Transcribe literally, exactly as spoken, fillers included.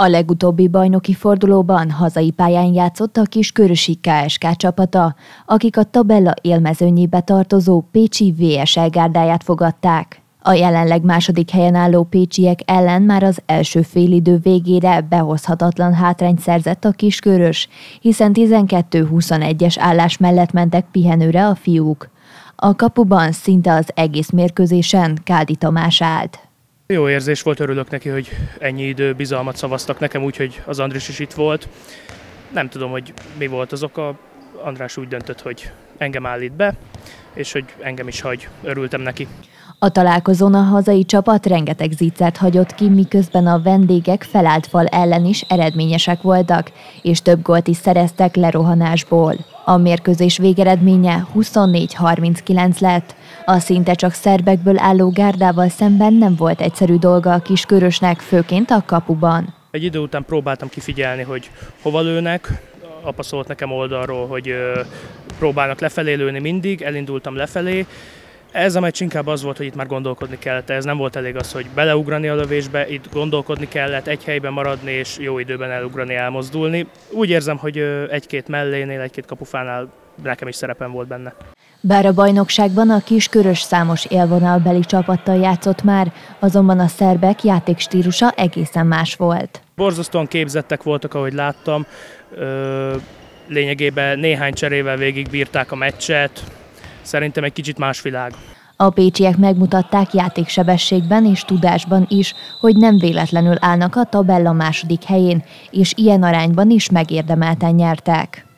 A legutóbbi bajnoki fordulóban hazai pályán játszott a Kiskörösi ká es ká csapata, akik a tabella élmezőnyébe tartozó pécsi vé es el gárdáját fogadták. A jelenleg második helyen álló pécsiek ellen már az első félidő végére behozhatatlan hátrányt szerzett a Kiskörös, hiszen tizenkettő huszonegyes állás mellett mentek pihenőre a fiúk. A kapuban szinte az egész mérkőzésen Káldi Tamás állt. Jó érzés volt, örülök neki, hogy ennyi idő bizalmat szavaztak nekem, úgyhogy az Andris is itt volt. Nem tudom, hogy mi volt az oka. András úgy döntött, hogy engem állít be, és hogy engem is hagy. Örültem neki. A találkozón a hazai csapat rengeteg zicsert hagyott ki, miközben a vendégek felállt fal ellen is eredményesek voltak, és több gólt is szereztek lerohanásból. A mérkőzés végeredménye huszonnégy harminckilenc lett. A szinte csak szerbekből álló gárdával szemben nem volt egyszerű dolga a Kiskörösnek, főként a kapuban. Egy idő után próbáltam kifigyelni, hogy hova lőnek. Apa szólt nekem oldalról, hogy próbálnak lefelé lőni mindig, elindultam lefelé. Ez a meccs inkább az volt, hogy itt már gondolkodni kellett, ez nem volt elég az, hogy beleugrani a lövésbe, itt gondolkodni kellett, egy helyben maradni és jó időben elugrani, elmozdulni. Úgy érzem, hogy egy-két mellénél, egy-két kapufánál nekem is szerepem volt benne. Bár a bajnokságban a Kiskörös számos élvonalbeli csapattal játszott már, azonban a szerbek játékstílusa egészen más volt. Borzasztóan képzettek voltak, ahogy láttam, lényegében néhány cserével végigbírták a meccset. Szerintem egy kicsit más világ. A pécsiek megmutatták játéksebességben és tudásban is, hogy nem véletlenül állnak a tabella második helyén, és ilyen arányban is megérdemelten nyertek.